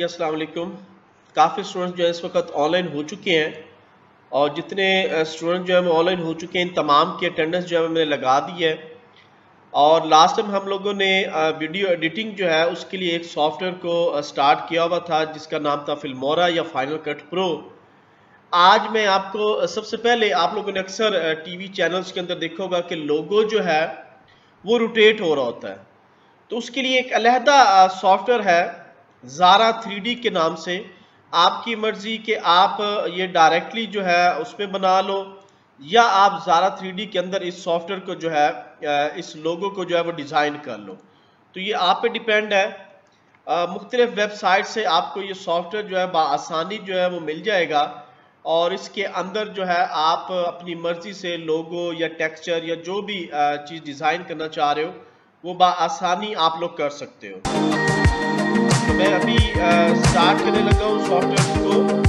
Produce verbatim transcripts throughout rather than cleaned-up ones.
अस्सलाम वालेकुम। काफ़ी स्टूडेंट्स जो है इस वक्त ऑनलाइन हो चुके हैं और जितने स्टूडेंट जो है वो ऑनलाइन हो चुके हैं इन तमाम की अटेंडेंस जो है मैंने लगा दी है। और लास्ट टाइम हम लोगों ने वीडियो एडिटिंग जो है उसके लिए एक सॉफ्टवेयर को स्टार्ट किया हुआ था जिसका नाम था फिल्मोरा या फाइनल कट प्रो। आज मैं आपको सबसे पहले, आप लोगों ने अक्सर टीवी चैनल्स के अंदर देखा होगा कि लोगो जो है वो रोटेट हो रहा होता है, तो उसके लिए एक अलहदा सॉफ्टवेयर है ज़ारा थ्री डी के नाम से। आपकी मर्जी कि आप ये डायरेक्टली जो है उसमें बना लो या आप ज़ारा थ्री डी के अंदर इस सॉफ्टवेयर को जो है इस लोगो को जो है वो डिज़ाइन कर लो। तो ये आप पे डिपेंड है। मुख्तलिफ वेबसाइट से आपको ये सॉफ्टवेयर जो है बआसानी जो है वो मिल जाएगा और इसके अंदर जो है आप अपनी मर्जी से लोगो या टेक्सचर या जो भी चीज़ डिज़ाइन करना चाह रहे हो वो बआसानी आप लोग कर सकते हो। तो मैं अभी स्टार्ट करने लगा हूँ सॉफ्टवेयर को।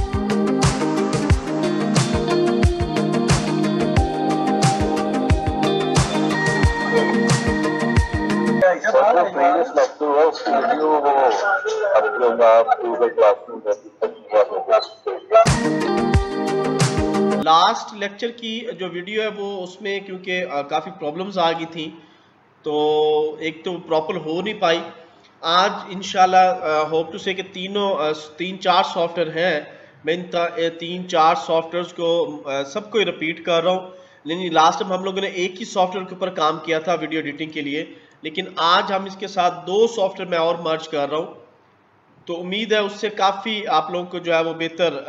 लास्ट लेक्चर की जो वीडियो है वो उसमें क्योंकि काफ़ी प्रॉब्लम्स आ गई थी तो एक तो प्रॉपर हो नहीं पाई। आज इंशाल्लाह होप टू से कि तीनों तीन चार सॉफ्टवेयर हैं, मैं इन तीन चार सॉफ्टवेयर्स को सबको रिपीट कर रहा हूँ। लेकिन लास्ट टाइम हम लोगों ने एक ही सॉफ्टवेयर के ऊपर काम किया था वीडियो एडिटिंग के लिए, लेकिन आज हम इसके साथ दो सॉफ्टवेयर मैं और मर्ज कर रहा हूँ। तो उम्मीद है उससे काफ़ी आप लोगों को जो है वो बेहतर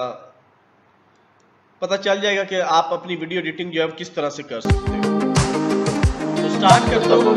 पता चल जाएगा कि आप अपनी वीडियो एडिटिंग जो है किस तरह से कर सकते हो। तो स्टार्ट करता हूँ।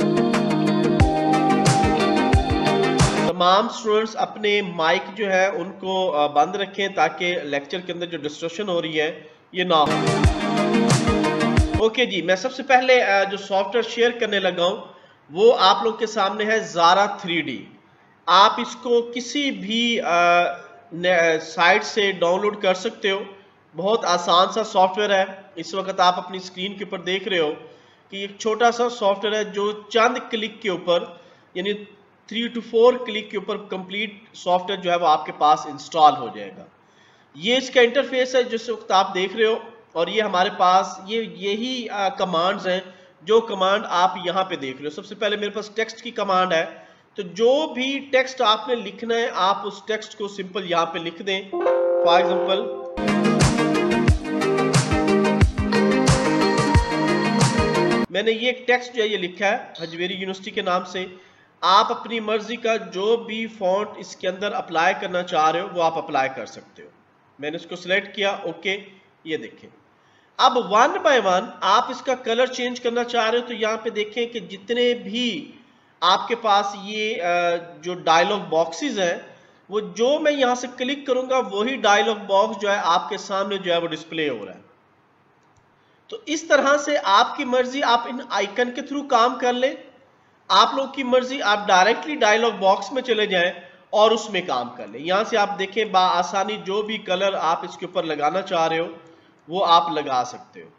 तमाम स्टूडेंट्स अपने माइक जो है उनको बंद रखें ताकि लेक्चर के अंदर जो डिस्ट्रक्शन हो रही है ये ना हो। ओके जी, मैं सबसे पहले जो सॉफ्टवेयर शेयर करने लगा हूँ वो आप लोग के सामने है ज़ारा थ्री डी। आप इसको किसी भी साइट से डाउनलोड कर सकते हो। बहुत आसान सा सॉफ्टवेयर है। इस वक्त आप अपनी स्क्रीन के ऊपर देख रहे हो कि एक छोटा सा सॉफ्टवेयर है जो चंद क्लिक के ऊपर, यानी थ्री टू फोर क्लिक के ऊपर कंप्लीट सॉफ्टवेयर जो है वो आपके पास इंस्टॉल हो जाएगा। ये इसका इंटरफेस है जिस वक्त आप देख रहे हो और ये हमारे पास ये यही कमांड्स हैं जो कमांड आप यहाँ पे देख रहे हो। सबसे पहले मेरे पास टेक्स्ट की कमांड है, तो जो भी टेक्स्ट आपने लिखना है आप उस टेक्स्ट को सिंपल यहाँ पे लिख दें। फॉर एग्जाम्पल मैंने ये एक टेक्स्ट जो है ये लिखा है हजवेरी यूनिवर्सिटी के नाम से। आप अपनी मर्जी का जो भी फॉन्ट इसके अंदर अप्लाई करना चाह रहे हो वो आप अप्लाई कर सकते हो। मैंने इसको सिलेक्ट किया, ओके। ये देखें, अब वन बाय वन आप इसका कलर चेंज करना चाह रहे हो तो यहाँ पे देखें कि जितने भी आपके पास ये जो डायलॉग बॉक्सेस हैं वो जो मैं यहाँ से क्लिक करूंगा वही डायलॉग बॉक्स जो है आपके सामने जो है वो डिस्प्ले हो रहा है। तो इस तरह से आपकी मर्जी, आप इन आइकन के थ्रू काम कर ले। आप लोग की मर्जी, आप डायरेक्टली डायलॉग बॉक्स में चले जाएं और उसमें काम कर ले। यहां से आप देखें बआसानी जो भी कलर आप इसके ऊपर लगाना चाह रहे हो वो आप लगा सकते हो।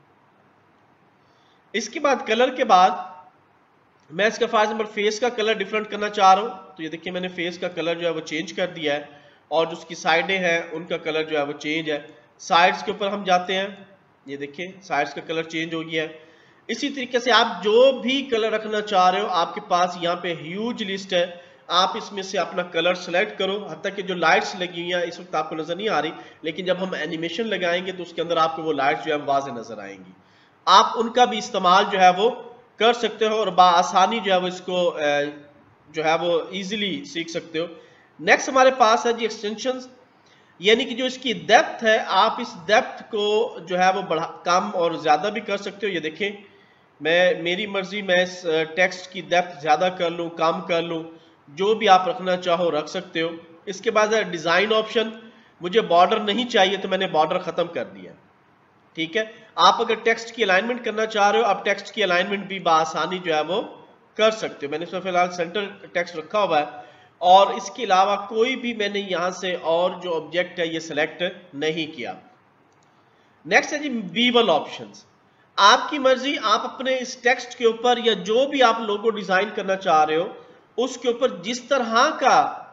इसके बाद कलर के बाद मैं इसका फॉर एग्जांपल फेस का कलर डिफरेंट करना चाह रहा हूं तो ये देखिए मैंने फेस का कलर जो है वो चेंज कर दिया है और जो उसकी साइडें हैं उनका कलर जो है वो चेंज है। साइड्स के ऊपर हम जाते हैं, ये देखिए साइड्स का कलर चेंज हो गया है। इसी तरीके से आप जो भी कलर रखना चाह रहे हो आपके पास यहाँ पे ह्यूज लिस्ट है। आप इसमें से अपना कलर सेलेक्ट करो। हत्ता कि जो लाइट्स लगी हुई हैं इस वक्त आपको नजर नहीं आ रही, लेकिन जब हम एनिमेशन लगाएंगे तो उसके अंदर आपको वो लाइट्स जो है वाज़ेह नजर आएंगी। आप उनका भी इस्तेमाल जो है वो कर सकते हो और बआसानी जो है वो इसको जो है वो ईजिली सीख सकते हो। नेक्स्ट हमारे पास है जी एक्सटेंशंस, यानी कि जो इसकी डेप्थ है आप इस डेप्थ को जो है वो बढ़ा कम और ज़्यादा भी कर सकते हो। ये देखें, मैं मेरी मर्जी, मैं इस टेक्स्ट की डेप्थ ज़्यादा कर लूँ, कम कर लूँ, जो भी आप रखना चाहो रख सकते हो। इसके बाद है डिज़ाइन ऑप्शन। मुझे बॉर्डर नहीं चाहिए तो मैंने बॉर्डर ख़त्म कर दिया, ठीक है। आप अगर टेक्स्ट की अलाइनमेंट करना चाह रहे हो आप टेक्स्ट की अलाइनमेंट भी बआसानी जो है वो कर सकते हो। मैंने इसमें फिलहाल सेंटर टेक्स्ट रखा हुआ है और इसके अलावा कोई भी मैंने यहां से और जो ऑब्जेक्ट है ये सिलेक्ट नहीं किया। नेक्स्ट है जी विजुअल ऑप्शंस। आपकी मर्जी, आप अपने इस टेक्स्ट के ऊपर या जो भी आप लोगो डिजाइन करना चाह रहे हो उसके ऊपर जिस तरह का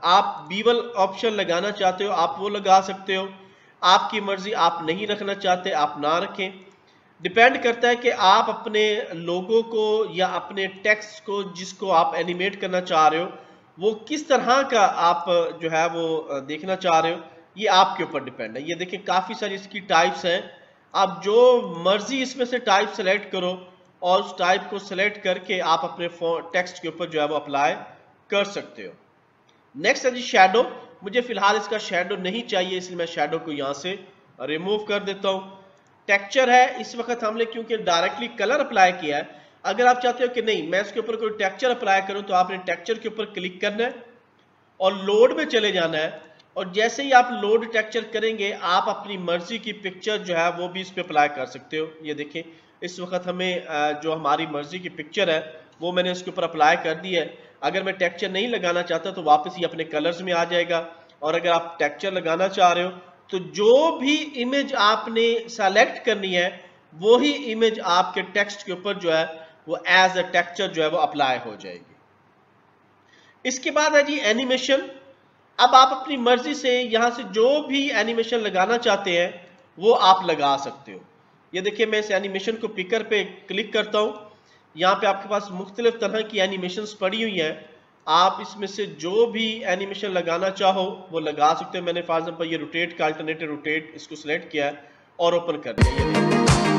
आप बीवल ऑप्शन लगाना चाहते हो आप वो लगा सकते हो, आपकी मर्जी, आप नहीं रखना चाहते आप ना रखें। डिपेंड करता है कि आप अपने लोगो को या अपने टेक्स्ट को जिसको आप एनिमेट करना चाह रहे हो वो किस तरह का आप जो है वो देखना चाह रहे हो, ये आपके ऊपर डिपेंड है। ये देखिए काफ़ी सारी इसकी टाइप्स हैं, आप जो मर्जी इसमें से टाइप सेलेक्ट करो और उस टाइप को सेलेक्ट करके आप अपने टेक्स्ट के ऊपर जो है वो अप्लाई कर सकते हो। नेक्स्ट है जी शैडो। मुझे फिलहाल इसका शैडो नहीं चाहिए इसलिए मैं शैडो को यहाँ से रिमूव कर देता हूँ। टेक्सचर है, इस वक्त हमने क्योंकि डायरेक्टली कलर अप्लाई किया है, अगर आप चाहते हो कि नहीं मैं इसके ऊपर कोई टेक्सचर अप्लाई करूं तो आपने टेक्सचर के ऊपर क्लिक करना है और लोड में चले जाना है, और जैसे ही आप लोड टेक्सचर करेंगे आप अपनी मर्जी की पिक्चर जो है वो भी इस पर अप्लाई कर सकते हो। ये देखें इस वक्त हमें जो हमारी मर्जी की पिक्चर है वो मैंने इसके ऊपर अप्लाई कर दी है। अगर मैं टेक्सचर नहीं लगाना चाहता तो वापस ये अपने कलर्स में आ जाएगा, और अगर आप टेक्सचर लगाना चाह रहे हो तो जो भी इमेज आपने सेलेक्ट करनी है वही इमेज आपके टेक्स्ट के ऊपर जो है वो एज अ टेक्सचर जो है वो अप्लाई हो जाएगी। इसके बाद है जी एनिमेशन। अब आप अपनी मर्जी से यहां से जो भी एनिमेशन लगाना चाहते हैं वो आप लगा सकते हो। ये देखिए मैं इस एनिमेशन को पिकर पे क्लिक करता हूं, यहाँ पे आपके पास मुख्तलिफ तरह की एनिमेशंस पड़ी हुई हैं, आप इसमें से जो भी एनिमेशन लगाना चाहो वो लगा सकते हो। मैंने फॉर एग्जांपल ये रोटेट का अल्टरनेटिव रोटेट इसको सिलेक्ट किया है और ओपन कर दिया।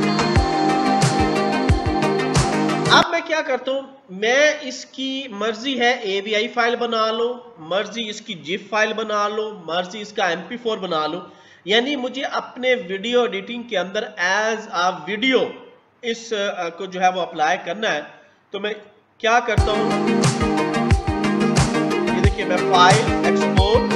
अब मैं क्या करता हूं, मैं इसकी मर्जी है एवीआई फाइल बना लो, मर्जी इसकी जिफ फाइल बना लो, मर्जी इसका एम पी फोर बना लो, यानी मुझे अपने वीडियो एडिटिंग के अंदर एज अ वीडियो इस को जो है वो अप्लाई करना है। तो मैं क्या करता हूं, ये देखिए मैं फाइल एक्सपोर्ट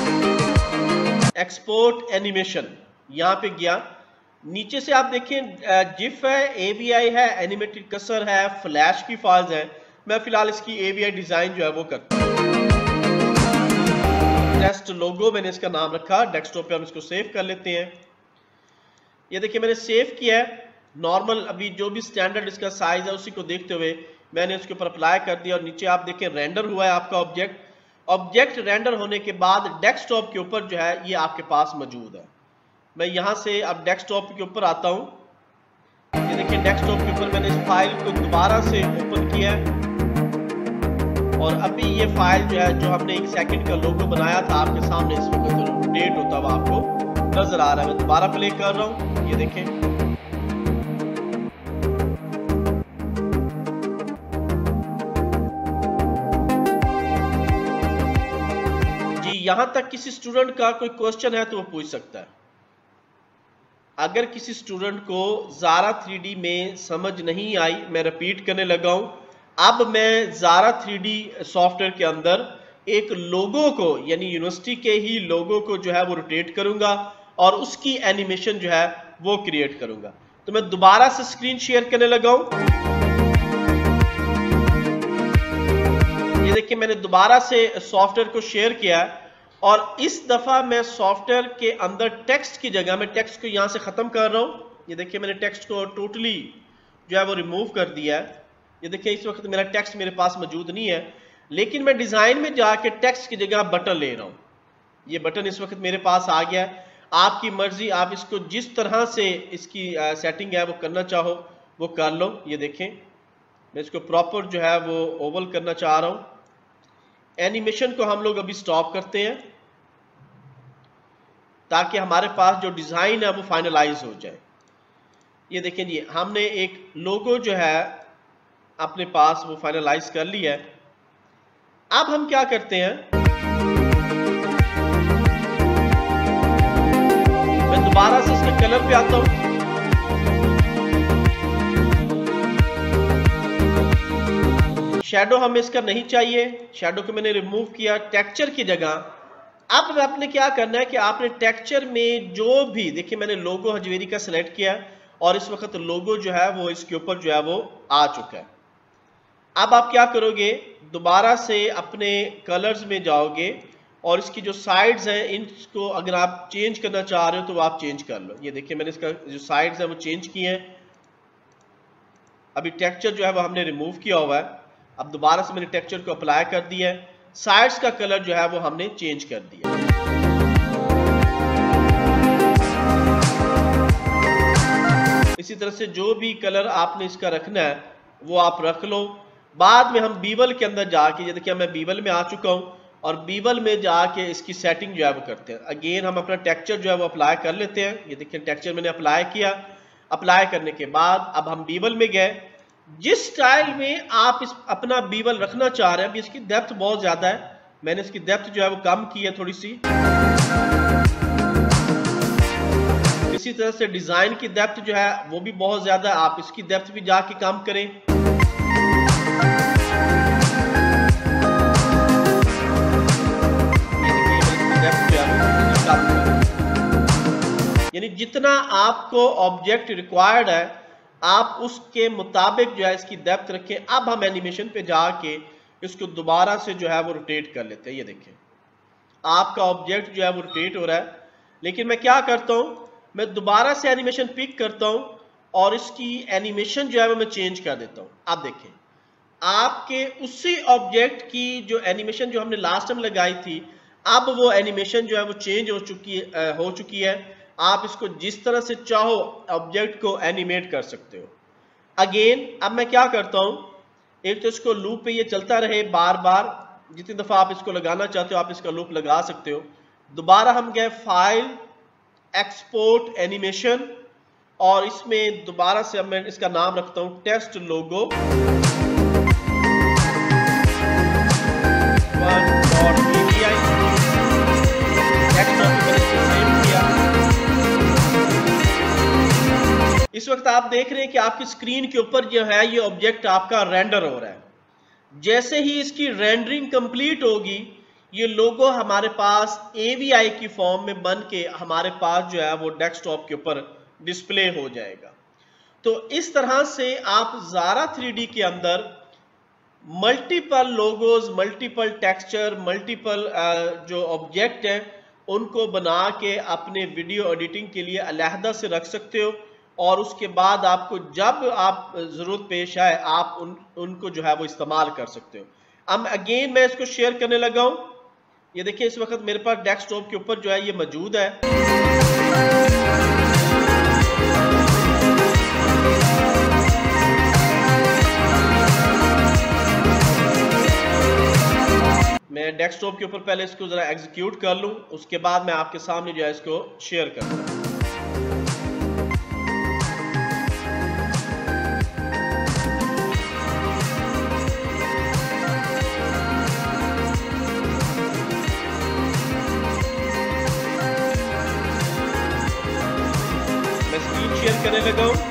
एक्सपोर्ट एनिमेशन यहां पे गया, नीचे से आप देखें जिफ है, एवीआई है, एनिमेटेड कसर है, फ्लैश की फाइल्स है। मैं फिलहाल इसकी एवीआई डिजाइन जो है वो करता हूं। टेस्ट लोगो मैंने इसका नाम रखा, डेस्कटॉप पे हम इसको सेव कर लेते हैं। ये देखिए मैंने सेव किया है, नॉर्मल अभी जो भी स्टैंडर्ड इसका साइज है उसी को देखते हुए मैंने इसके ऊपर अप्लाई कर दिया, और नीचे आप देखें रेंडर हुआ है आपका ऑब्जेक्ट। ऑब्जेक्ट रेंडर होने के बाद डेस्कटॉप के ऊपर जो है ये आपके पास मौजूद है। मैं यहां से अब डेस्कटॉप के ऊपर आता हूं। ये देखिए डेस्कटॉप के ऊपर मैंने इस फाइल को दोबारा से ओपन किया है, और अभी ये फाइल जो है जो हमने एक सेकंड का लोगो बनाया था आपके सामने इस वक्त रोटेट होता हुआ आपको नजर आ रहा है। मैं दोबारा प्ले कर रहा हूं, ये देखें जी। यहां तक किसी स्टूडेंट का कोई क्वेश्चन है तो वो पूछ सकता है। अगर किसी स्टूडेंट को ज़ारा थ्री डी में समझ नहीं आई, मैं रिपीट करने लगा हूं, अब मैं ज़ारा थ्री डी सॉफ्टवेयर के अंदर एक लोगो को यानी यूनिवर्सिटी के ही लोगो को जो है वो रोटेट करूंगा और उसकी एनिमेशन जो है वो क्रिएट करूंगा। तो मैं दोबारा से स्क्रीन शेयर करने लगा हूं। ये देखिए मैंने दोबारा से सॉफ्टवेयर को शेयर किया, और इस दफा मैं सॉफ्टवेयर के अंदर टेक्स्ट की जगह मैं टेक्स्ट को यहां से खत्म कर रहा हूं। ये देखिए मैंने टेक्स्ट को टोटली जो है वो रिमूव कर दिया है। ये देखिए इस वक्त मेरा टेक्स्ट मेरे पास मौजूद नहीं है, लेकिन मैं डिजाइन में जाके टेक्स्ट की जगह बटन ले रहा हूं। ये बटन इस वक्त मेरे पास आ गया है। आपकी मर्जी, आप इसको जिस तरह से इसकी सेटिंग है वो करना चाहो वो कर लो। ये देखें मैं इसको प्रॉपर जो है वो ओवल करना चाह रहा हूं। एनिमेशन को हम लोग अभी स्टॉप करते हैं ताकि हमारे पास जो डिजाइन है वो फाइनलाइज हो जाए। ये देखें जी हमने एक लोगो जो है अपने पास वो फाइनलाइज कर लिया है। अब हम क्या करते हैं, मैं दोबारा से इसके कलर पे आता हूं। शैडो हमें इसका नहीं चाहिए, शैडो को मैंने रिमूव किया टेक्सचर की जगह। अब आपने क्या करना है कि आपने टेक्सचर में जो भी देखिए मैंने लोगो हजवेरी का सिलेक्ट किया और इस वक्त लोगो जो है वो इसके ऊपर जो है वो आ चुका है। अब आप क्या करोगे, दोबारा से अपने कलर्स में जाओगे और इसकी जो साइड्स हैं इनको अगर आप चेंज करना चाह रहे हो तो आप चेंज कर लो। ये देखिए मैंने इसका जो साइड्स हैं वो चेंज किए हैं। अभी टेक्सचर जो है वो हमने रिमूव किया हुआ है। अब दोबारा से मैंने टेक्सचर को अप्लाई कर दिया है। साइड्स का कलर जो है वो हमने चेंज कर दिया। इसी तरह से जो भी कलर आपने इसका रखना है वो आप रख लो। बाद में हम बीवल के अंदर जाके, ये देखिए मैं बीवल में आ चुका हूँ और बीवल में जाके इसकी सेटिंग जो है वो करते हैं। अगेन हम अपना टेक्सचर जो है वो अप्लाई कर लेते हैं। ये देखिए टेक्सचर मैंने अप्लाई किया। अप्लाई करने के बाद अब हम बीवल में गए। जिस स्टाइल में आप इस अपना बीवल रखना चाह रहे हैं, अभी इसकी डेप्थ बहुत ज्यादा है, मैंने इसकी डेप्थ जो है वो कम की है थोड़ी सी। इसी तरह से डिजाइन की डेप्थ जो है वो भी बहुत ज्यादा है, आप इसकी डेप्थ भी जाके कम करें। यानी जितना आपको ऑब्जेक्ट रिक्वायर्ड है आप उसके मुताबिक जो है इसकी डेप्थ रखें। अब हम एनिमेशन पे जाके इसको दोबारा से जो है वो रोटेट कर लेते हैं। ये देखिए आपका ऑब्जेक्ट जो है वो रोटेट हो रहा है, लेकिन मैं क्या करता हूं, मैं दोबारा से एनिमेशन पिक करता हूं और इसकी एनिमेशन जो है वो मैं चेंज कर देता हूं। आप देखें आपके उसी ऑब्जेक्ट की जो एनिमेशन जो हमने लास्ट टाइम लगाई थी, अब वो एनिमेशन जो है वो चेंज हो चुकी है, हो चुकी है। आप इसको जिस तरह से चाहो ऑब्जेक्ट को एनिमेट कर सकते हो। अगेन अब मैं क्या करता हूं, एक तो इसको लूप पे ये चलता रहे बार बार, जितनी दफा आप इसको लगाना चाहते हो आप इसका लूप लगा सकते हो। दोबारा हम गए फाइल, एक्सपोर्ट एनिमेशन, और इसमें दोबारा से अब मैं इसका नाम रखता हूं टेस्ट लोगो। इस वक्त आप देख रहे हैं कि आपकी स्क्रीन के ऊपर जो है ये ऑब्जेक्ट आपका रेंडर हो रहा है। जैसे ही इसकी रेंडरिंग कंप्लीट होगी ये लोगो हमारे पास एवीआई की फॉर्म में बन के हमारे पास जो है वो डेस्कटॉप के ऊपर डिस्प्ले हो जाएगा। तो इस तरह से आप ज़ारा थ्री डी के अंदर multiple logos, multiple texture, multiple जो ऑब्जेक्ट हैं उनको बना के अपने वीडियो एडिटिंग के लिए अलहदा से रख सकते हो, और उसके बाद आपको जब आप जरूरत पेश आए आप उन उनको जो है वो इस्तेमाल कर सकते हो। अब अगेन मैं इसको शेयर करने लगा हूं। ये देखिए इस वक्त मेरे पास डेस्कटॉप के ऊपर जो है ये मौजूद है। मैं डेस्कटॉप के ऊपर पहले इसको जरा एग्जीक्यूट कर लूं, उसके बाद मैं आपके सामने जो है इसको शेयर करूंगा। शेयर करने लगा हूं।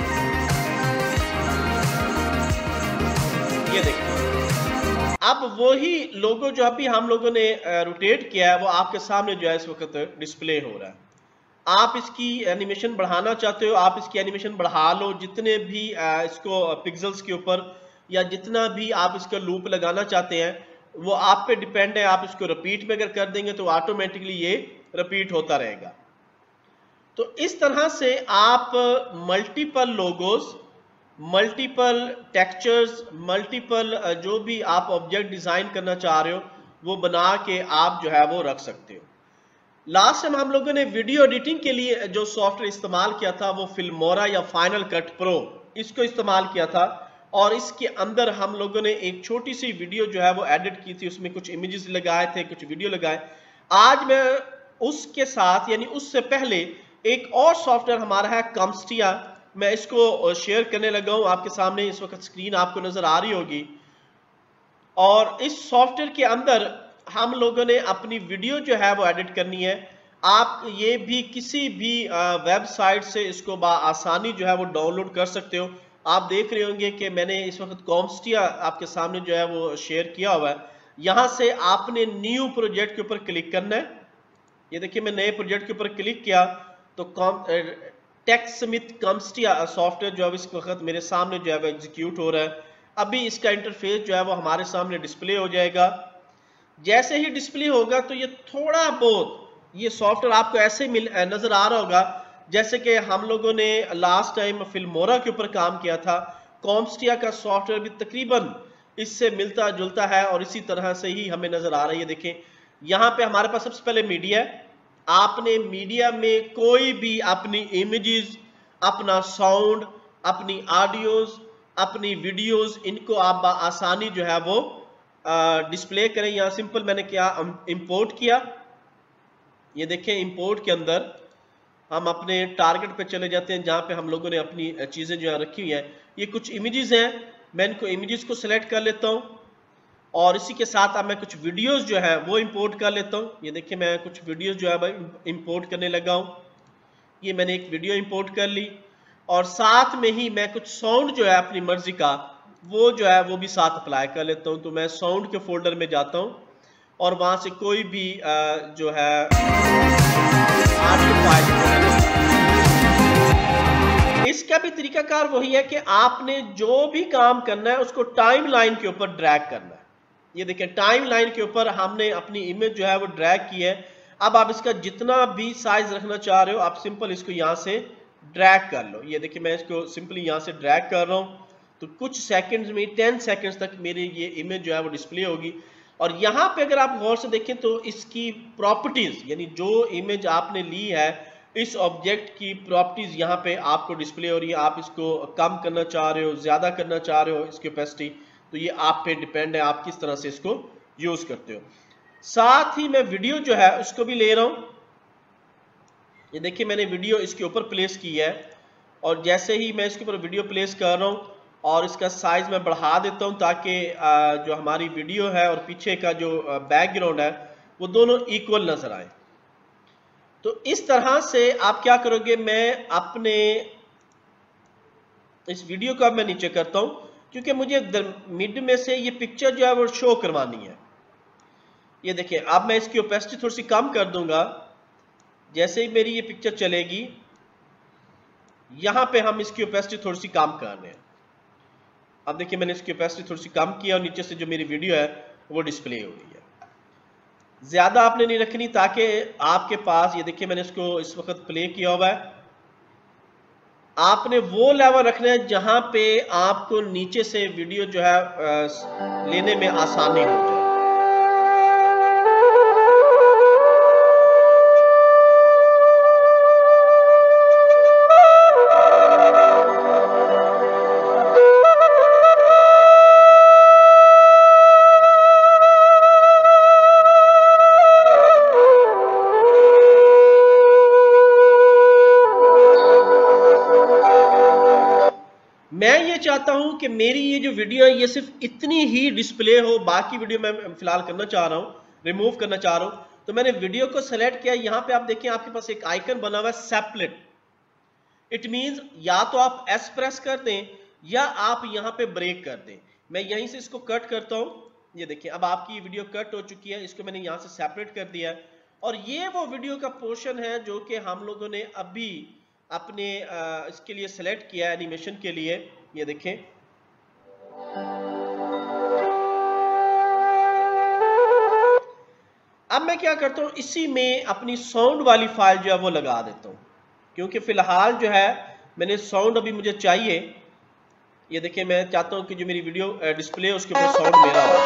ये देखिए अब वही लोगो जो अभी हम लोगों ने रोटेट किया है वो आपके सामने जो है इस वक्त डिस्प्ले हो रहा है। आप इसकी एनिमेशन बढ़ाना चाहते हो आप इसकी एनिमेशन बढ़ा लो, जितने भी इसको पिक्सल्स के ऊपर या जितना भी आप इसका लूप लगाना चाहते हैं वो आप पे डिपेंड है। आप इसको रिपीट में अगर कर देंगे तो ऑटोमेटिकली ये रिपीट होता रहेगा। तो इस तरह से आप multiple logos, multiple textures, multiple जो भी आप ऑब्जेक्ट डिजाइन करना चाह रहे हो वो बना के आप जो है वो रख सकते हो। लास्ट टाइम हम लोगों ने वीडियो एडिटिंग के लिए जो सॉफ्टवेयर इस्तेमाल किया था वो फिल्मोरा या फाइनल कट प्रो, इसको इस्तेमाल किया था, और इसके अंदर हम लोगों ने एक छोटी सी वीडियो जो है वो एडिट की थी, उसमें कुछ इमेजेस लगाए थे, कुछ वीडियो लगाए। आज मैं उसके साथ यानी उससे पहले एक और सॉफ्टवेयर हमारा है कमस्टिया, मैं इसको शेयर करने लगा हूं आपके सामने। इस वक्त स्क्रीन आपको नजर आ रही होगी, और इस सॉफ्टवेयर के अंदर हम लोगों ने अपनी वीडियो जो है वो एडिट करनी है। आप ये भी किसी भी वेबसाइट से इसको आसानी जो है वो डाउनलोड कर सकते हो। आप देख रहे होंगे कि मैंने इस वक्त कमस्टिया आपके सामने जो है वो शेयर किया हुआ है। यहां से आपने न्यू प्रोजेक्ट के ऊपर क्लिक करना है। ये देखिए मैं नए प्रोजेक्ट के ऊपर क्लिक किया तो टेक्सस्मिथ कमस्टिया सॉफ्टवेयर जो है इस वक्त मेरे सामने जो है वो एग्जीक्यूट हो रहा है। अभी इसका इंटरफेस जो है वो हमारे सामने डिस्प्ले हो जाएगा। जैसे ही डिस्प्ले होगा तो ये थोड़ा बहुत ये सॉफ्टवेयर आपको ऐसे मिल नजर आ रहा होगा जैसे कि हम लोगों ने लास्ट टाइम फिल्मोरा के ऊपर काम किया था। कमस्टिया का सॉफ्टवेयर भी तकरीबन इससे मिलता जुलता है और इसी तरह से ही हमें नजर आ रही है। देखें यहाँ पे हमारे पास सबसे पहले मीडिया है। आपने मीडिया में कोई भी अपनी इमेजेस, अपना साउंड, अपनी ऑडियोज, अपनी वीडियोस, इनको आप आसानी जो है वो डिस्प्ले करें। यहाँ सिंपल मैंने क्या इंपोर्ट किया, ये देखें इंपोर्ट के अंदर हम अपने टारगेट पे चले जाते हैं जहां पे हम लोगों ने अपनी चीजें जो है रखी हुई हैं। ये कुछ इमेजेस हैं, मैं इनको इमेजेस को सिलेक्ट कर लेता हूं और इसी के साथ अब मैं कुछ वीडियोस जो है वो इंपोर्ट कर लेता हूं। ये देखिए मैं कुछ वीडियोस जो है इंपोर्ट करने लगा हूं। ये मैंने एक वीडियो इंपोर्ट कर ली और साथ में ही मैं कुछ साउंड जो है अपनी मर्जी का वो जो है वो भी साथ अप्लाई कर लेता हूं। तो मैं साउंड के फोल्डर में जाता हूं और वहां से कोई भी जो है ऑडियो फाइल, इसका भी तरीकाकार वही है कि आपने जो भी काम करना है उसको टाइम लाइन के ऊपर ड्रैग करना है। ये देखें टाइम लाइन के ऊपर हमने अपनी इमेज जो है वो ड्रैग की है। अब आप इसका जितना भी साइज रखना चाह रहे हो आप सिंपल इसको यहां से ड्रैग कर लो। ये देखिए मैं इसको सिंपली यहां से ड्रैग कर रहा हूं तो कुछ सेकंड्स में, टेन सेकंड्स तक मेरी ये इमेज जो है वो डिस्प्ले होगी। और यहाँ पे अगर आप गौर से देखें तो इसकी प्रॉपर्टीज, यानी जो इमेज आपने ली है इस ऑब्जेक्ट की प्रॉपर्टीज यहाँ पे आपको डिस्प्ले हो रही है। आप इसको कम करना चाह रहे हो, ज्यादा करना चाह रहे हो इसकी ओपेसिटी, तो ये आप पे डिपेंड है आप किस तरह से इसको यूज करते हो। साथ ही मैं वीडियो जो है उसको भी ले रहा हूं। ये देखिए मैंने वीडियो इसके ऊपर प्लेस की है और जैसे ही मैं इसके ऊपर वीडियो प्लेस कर रहा हूं और इसका साइज मैं बढ़ा देता हूं ताकि जो हमारी वीडियो है और पीछे का जो बैकग्राउंड है वो दोनों इक्वल नजर आए। तो इस तरह से आप क्या करोगे, मैं अपने इस वीडियो को अब मैं नीचे करता हूं क्योंकि मुझे मिड में से ये पिक्चर जो है वो शो करवानी है। ये देखिए अब मैं इसकी ओपेसिटी थोड़ी सी कम कर दूंगा। जैसे ही मेरी ये पिक्चर चलेगी यहां पे हम इसकी ओपेसिटी थोड़ी सी कम कर रहे हैं। अब देखिए मैंने इसकी ओपेसिटी थोड़ी सी कम किया और नीचे से जो मेरी वीडियो है वो डिस्प्ले हो रही है। ज्यादा आपने नहीं रखनी ताकि आपके पास, ये देखिए मैंने इसको इस वक्त प्ले किया हुआ है, आपने वो लेवल रखना है जहां पे आपको नीचे से वीडियो जो है लेने में आसानी हो जाए। मैं ये चाहता हूं कि मेरी ये जो वीडियो है ये सिर्फ इतनी ही डिस्प्ले हो, बाकी वीडियो मैं फिलहाल करना चाह रहा हूं, रिमूव करना चाह रहा हूं। तो मैंने वीडियो को सेलेक्ट किया, यहां पे आप देखें आपके पास एक आइकन बना हुआ है सेपरेट। इट मींस या तो आप एस प्रेस कर दें या आप यहां पे ब्रेक कर दें। मैं यहीं से इसको कट करता हूं। ये देखिए अब आपकी वीडियो कट हो चुकी है, इसको मैंने यहां से सेपरेट कर दिया है और ये वो वीडियो का पोर्शन है जो कि हम लोगों ने अभी अपने आ, इसके लिए सेलेक्ट किया है एनिमेशन के लिए। ये देखें अब मैं क्या करता हूं, इसी में अपनी साउंड वाली फाइल जो है वो लगा देता हूं क्योंकि फिलहाल जो है मैंने साउंड अभी मुझे चाहिए। ये देखिए मैं चाहता हूं कि जो मेरी वीडियो डिस्प्ले उसके ऊपर साउंड मेरा हो।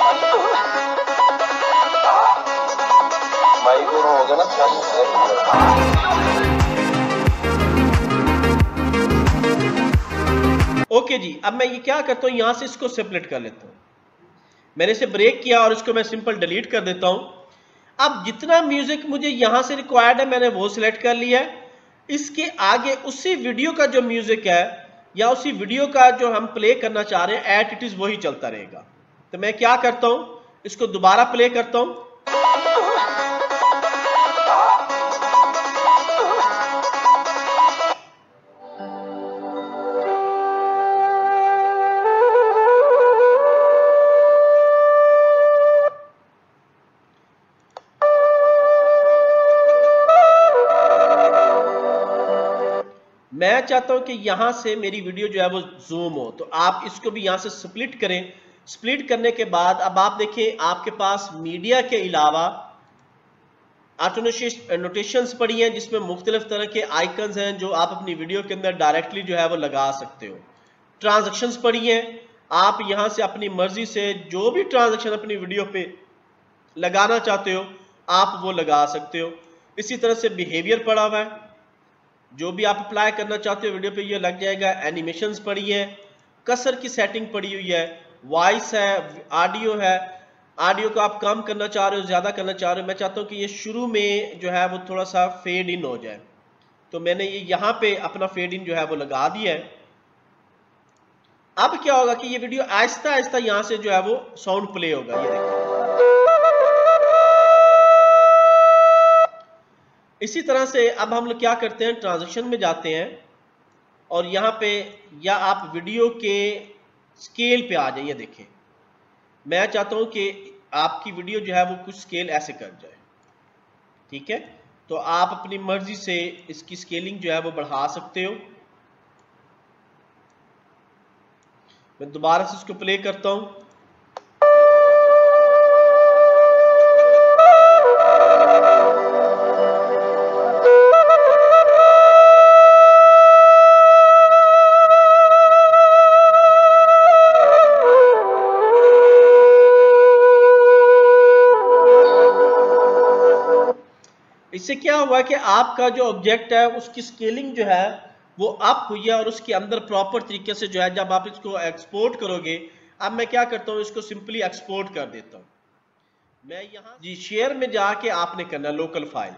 ओके जी, अब मैं ये क्या करता हूं, यहां से इसको सेपरेट कर लेता हूं। मैंने इसे ब्रेक किया और इसको मैं सिंपल डिलीट कर देता हूं। अब जितना म्यूजिक मुझे यहां से रिक्वायर्ड है मैंने वो सिलेक्ट कर लिया है। इसके आगे उसी वीडियो का जो म्यूजिक है या उसी वीडियो का जो हम प्ले करना चाह रहे हैं एट इट इज वही चलता रहेगा। तो मैं क्या करता हूं, इसको दोबारा प्ले करता हूं। मैं चाहता हूं कि यहां से मेरी वीडियो जो है वो जूम हो, तो आप इसको भी यहां से स्प्लिट करें। स्प्लिट करने के बाद अब आप देखें आपके पास मीडिया के अलावा नोटेशंस पड़ी हैं जिसमें मुख्तलिफ तरह के आइकन्स हैं जो आप अपनी वीडियो के अंदर डायरेक्टली जो है वो लगा सकते हो। ट्रांजैक्शंस पड़ी हैं, आप यहां से अपनी मर्जी से जो भी ट्रांजैक्शन अपनी वीडियो पे लगाना चाहते हो आप वो लगा सकते हो। इसी तरह से बिहेवियर पड़ा हुआ है, जो भी आप अप्लाई करना चाहते हो वीडियो पे ये लग जाएगा। एनिमेशंस पड़ी है, कसर की सेटिंग पड़ी हुई है, वॉइस है, ऑडियो है। ऑडियो को आप कम करना चाह रहे हो, ज्यादा करना चाह रहे हो। मैं चाहता हूं कि ये शुरू में जो है वो थोड़ा सा फेड इन हो जाए, तो मैंने ये यहां पे अपना फेड इन जो है वो लगा दिया है। अब क्या होगा कि ये वीडियो आहिस्ता आहिस्ता यहां से जो है वो साउंड प्ले होगा। ये देखिए, इसी तरह से अब हम लोग क्या करते हैं, ट्रांजैक्शन में जाते हैं और यहां पे या आप वीडियो के स्केल पे आ जाइए। देखिए, मैं चाहता हूं कि आपकी वीडियो जो है वो कुछ स्केल ऐसे कर जाए, ठीक है। तो आप अपनी मर्जी से इसकी स्केलिंग जो है वो बढ़ा सकते हो। मैं दोबारा से इसको प्ले करता हूं। इससे क्या हुआ कि आपका जो ऑब्जेक्ट है उसकी स्केलिंग जो है वो अप हुई है और उसके अंदर प्रॉपर तरीके से जो है जब आप इसको एक्सपोर्ट करोगे। अब मैं क्या करता हूं, इसको सिंपली एक्सपोर्ट कर देता हूं। मैं यहां जी शेयर में जाके आपने करना लोकल फाइल।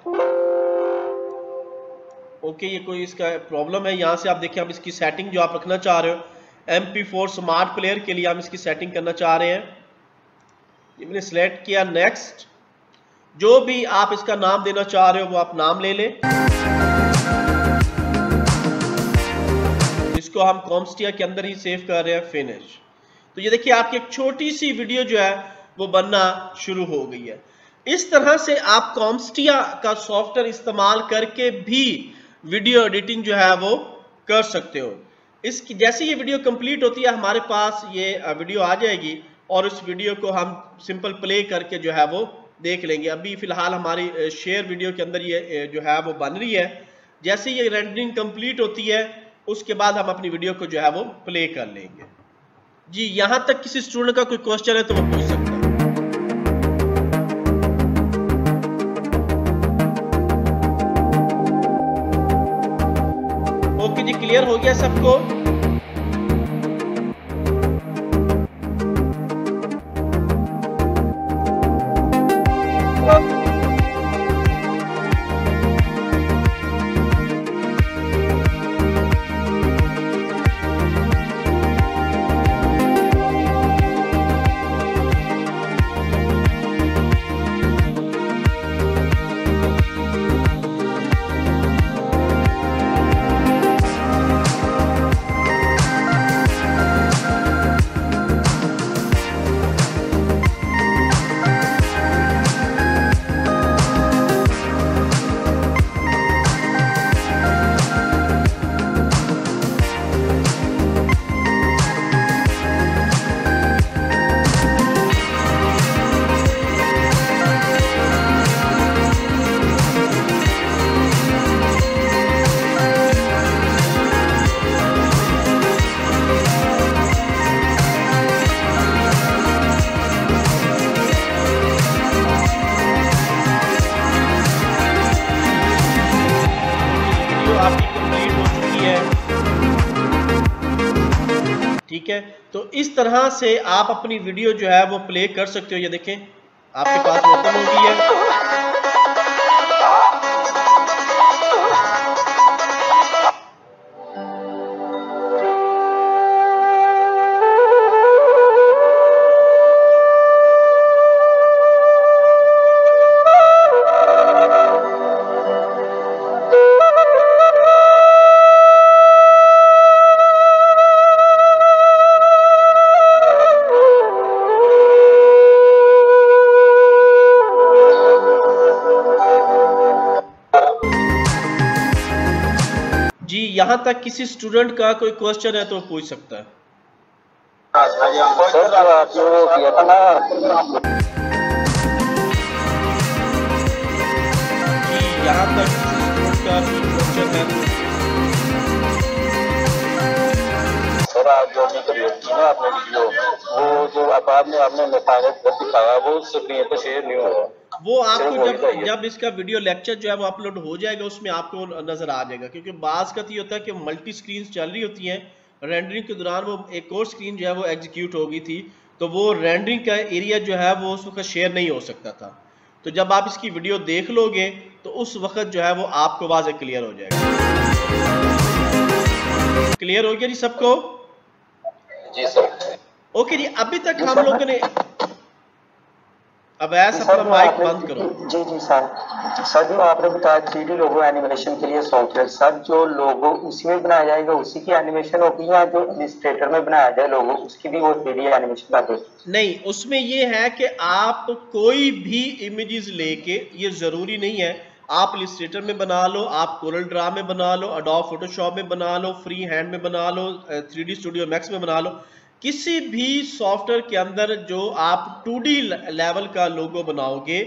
ओके, ये कोई इसका प्रॉब्लम है। यहां से आप देखिए, आप इसकी सेटिंग जो आप रखना चाह रहे हो M P four smart player के लिए हम इसकी सेटिंग करना चाह रहे हैं। ये मैंने सिलेक्ट किया, नेक्स्ट। जो भी आप इसका नाम देना चाह रहे हो वो आप नाम ले लें। इसको हम कॉम्स्टिया के अंदर ही सेव कर रहे हैं, फिनिश। तो ये देखिए, आपकी एक छोटी सी वीडियो जो है वो बनना शुरू हो गई है। इस तरह से आप कॉम्स्टिया का सॉफ्टवेयर इस्तेमाल करके भी वीडियो एडिटिंग जो है वो कर सकते हो। इसकी जैसे ये वीडियो कंप्लीट होती है हमारे पास ये वीडियो आ जाएगी और इस वीडियो को हम सिंपल प्ले करके जो है वो देख लेंगे। अभी फिलहाल हमारी शेयर वीडियो के अंदर ये जो है वो बन रही है। जैसे ये रेंडरिंग कंप्लीट होती है उसके बाद हम अपनी वीडियो को जो है वो प्ले कर लेंगे। जी, यहां तक किसी स्टूडेंट का कोई क्वेश्चन है तो वो पूछ सकता है। ओके जी, क्लियर हो गया सबको? ठीक है, तो इस तरह से आप अपनी वीडियो जो है वो प्ले कर सकते हो। ये देखें, आपके पास ओपन हो गई है। यहां तक किसी स्टूडेंट का कोई क्वेश्चन है तो पूछ सकता है। यहां तक किसी स्टूडेंट का कोई क्वेश्चन है। वगैरह जो भी क्रिएट की ना आपने वीडियो, वो जो अब आपने आपने फाइनल दिखाया वो स्क्रीन पे शेयर नहीं हो रहा। वो आपको जब जब इसका वीडियो लेक्चर जो है वो अपलोड हो जाएगा उसमें आपको नजर आ जाएगा, क्योंकि बाज का ये होता है कि मल्टी स्क्रीन चल रही होती हैं, रेंडरिंग के दौरान वो एक और स्क्रीन जो है वो एग्जीक्यूट हो गई थी, तो वो रेंडरिंग का एरिया जो है वो उस वक्त शेयर नहीं हो सकता था। तो जब आप इसकी वीडियो देख लोगे तो उस वक्त जो है वो आपको वाज़े क्लियर हो जाएगा। क्लियर हो गया जी सबको? जी सर। ओके जी, अभी तक हम लोगों ने, अब ऐसा अपना माइक बंद करो। जी जी सर। सर जो आपने बताया थ्री डी लोगो एनिमेशन के लिए सॉफ्टवेयर, सर जो लोगो उसी में बनाया जाएगा उसी की एनिमेशन होगी या जो इलस्ट्रेटर में बनाया जाए लोगो उसकी भी वो थ्री डी एनिमेशन कर दे? नहीं, उसमें ये है कि आप कोई भी इमेजेस लेके, ये जरूरी नहीं है आप इलस्ट्रेटर में बना लो, आप कोरल ड्रा में बना लो, अडोब फोटोशॉप में बना लो, फ्री हैंड में बना लो, थ्री डी स्टूडियो मैक्स में बना लो, किसी भी सॉफ्टवेयर के अंदर जो आप टू डी लेवल का लोगो बनाओगे,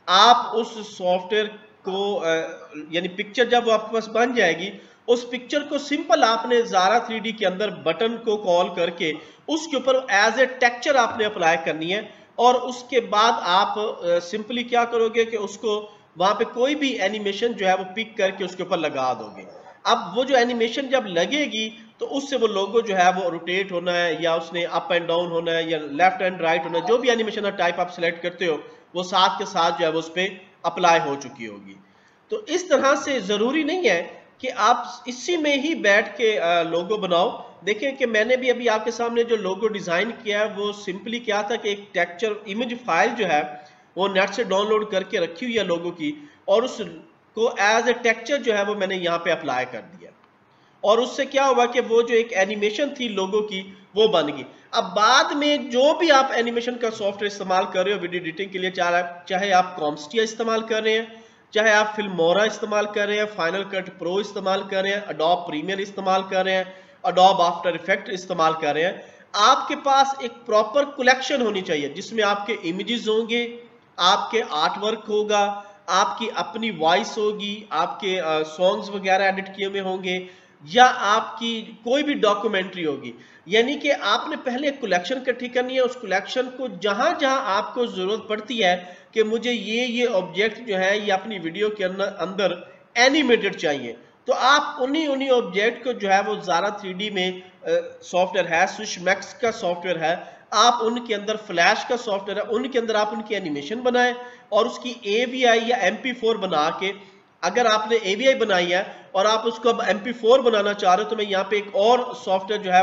आप उस सॉफ्टवेयर को यानी पिक्चर जब वो आपके पास बन जाएगी, उस पिक्चर को सिंपल आपने ज़ारा थ्री डी के अंदर बटन को कॉल करके उसके ऊपर एज ए टेक्सचर आपने अप्लाई करनी है, और उसके बाद आप सिंपली क्या करोगे कि उसको वहां पे कोई भी एनिमेशन जो है वो पिक करके उसके ऊपर लगा दोगे। अब वो जो एनिमेशन जब लगेगी तो उससे वो लोगो जो है वो रोटेट होना है या उसने अप एंड डाउन होना है या लेफ्ट एंड राइट होना है, जो भी एनिमेशन टाइप आप सिलेक्ट करते हो वो साथ के साथ जो है वो उस पर अप्लाई हो चुकी होगी। तो इस तरह से जरूरी नहीं है कि आप इसी में ही बैठ के लोगो बनाओ। देखें कि मैंने भी अभी आपके सामने जो लोगो डिजाइन किया है वो सिंपली क्या था कि एक टेक्सचर इमेज फाइल जो है वो नेट से डाउनलोड करके रखी हुई है लोगो की, और उसको एज ए टेक्सचर जो है वो मैंने यहाँ पे अप्लाई कर दिया, और उससे क्या हुआ कि वो जो एक एनिमेशन थी लोगो की वो बन गई। अब बाद में जो भी आप एनिमेशन का सॉफ्टवेयर इस्तेमाल कर रहे हो वीडियो एडिटिंग के लिए, चाहे चाहे आप कॉम्स्टिया इस्तेमाल कर रहे हैं, चाहे आप फिल्मोरा इस्तेमाल कर रहे हैं, फाइनल कट प्रो इस्तेमाल कर रहे हैं, अडोब प्रीमियर इस्तेमाल कर रहे हैं, अडोब आफ्टर इफेक्ट इस्तेमाल कर रहे हैं, आपके पास एक प्रॉपर कलेक्शन होनी चाहिए जिसमें आपके इमेजेस होंगे, आपके आर्ट वर्क होगा, आपकी अपनी वॉइस होगी, आपके सॉन्ग्स वगैरह एडिट किए हुए होंगे, या आपकी कोई भी डॉक्यूमेंट्री होगी। यानी कि आपने पहले कलेक्शन इकट्ठी करनी है, उस कलेक्शन को जहां जहां आपको जरूरत पड़ती है कि मुझे ये ये ऑब्जेक्ट जो है ये अपनी वीडियो के अंदर एनिमेटेड चाहिए, तो आप उन्हीं उन्हीं ऑब्जेक्ट को जो है वो ज़ारा थ्री डी में सॉफ्टवेयर है, स्विश मैक्स का सॉफ्टवेयर है, आप उनके अंदर फ्लैश का सॉफ्टवेयर है, उनके अंदर आप उनकी एनिमेशन बनाएं और उसकी ए वी आई या एम पी फोर बना के, अगर आपने ए वी आई बनाई है और आप उसको अब एम पी फोर बनाना चाह रहे हो, तो मैं यहाँ पे एक और सॉफ्टवेयर जो है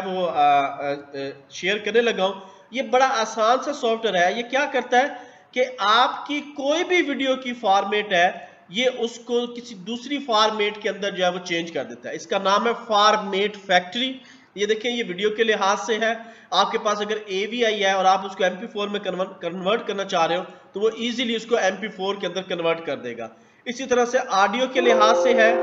वो शेयर करने लगा हूँ। ये बड़ा आसान सा सॉफ्टवेयर है। ये क्या करता है कि आपकी कोई भी वीडियो की फॉर्मेट है, ये उसको किसी दूसरी फॉर्मेट के अंदर जो है वो चेंज कर देता है। इसका नाम है फॉर्मेट फैक्ट्री। ये देखिए, ये वीडियो के लिहाज से है, आपके पास अगर ए वी आई है और आप उसको एम पी फोर में कन्वर्ट करना चाह रहे हो तो वो इजीली उसको एम पी फोर के अंदर कन्वर्ट कर देगा। इसी तरह से ऑडियो के लिहाज से है,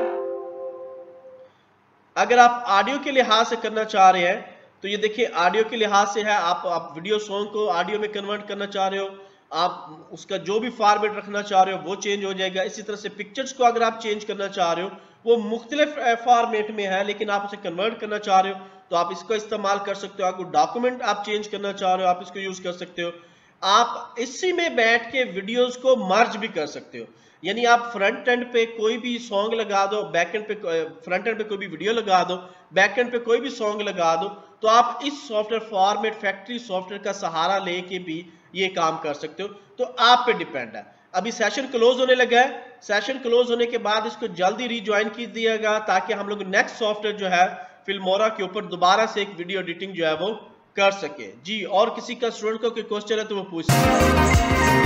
अगर आप ऑडियो के लिहाज से करना चाह रहे हैं तो ये देखिए ऑडियो के लिहाज से है, आप आप वीडियो सॉन्ग को ऑडियो में कन्वर्ट करना चाह रहे हो, आप उसका जो भी फॉर्मेट रखना चाह रहे हो वो चेंज हो जाएगा। इसी तरह से पिक्चर्स को अगर आप चेंज करना चाह रहे हो, वो मुख्तलिफ फॉर्मेट में है लेकिन आप उसे कन्वर्ट करना चाह रहे हो तो आप इसको इस्तेमाल कर सकते हो। आपको डॉक्यूमेंट आप चेंज करना चाह रहे हो, आप इसको यूज कर सकते हो। आप इसी में बैठ के वीडियोस को मर्ज भी कर सकते हो, यानी आप फ्रंट एंड पे कोई भी सॉन्ग लगा दो, बैक एंड पे फ्रंट एंड पे कोई भी वीडियो लगा दो, बैक एंड पे कोई भी सॉन्ग लगा दो, तो आप इस सॉफ्टवेयर फॉर्मेट फैक्ट्री सॉफ्टवेयर का सहारा लेके भी ये काम कर सकते हो। तो आप पे डिपेंड है। अभी सेशन क्लोज होने लगा है, सेशन क्लोज होने के बाद इसको जल्दी रीज्वाइन की दिएगा ताकि हम लोग नेक्स्ट सॉफ्टवेयर जो है फिल्मोरा के ऊपर दोबारा से एक वीडियो एडिटिंग जो है वो कर सके। जी, और किसी का स्टूडेंट को कोई क्वेश्चन है तो वो पूछ सकते हैं।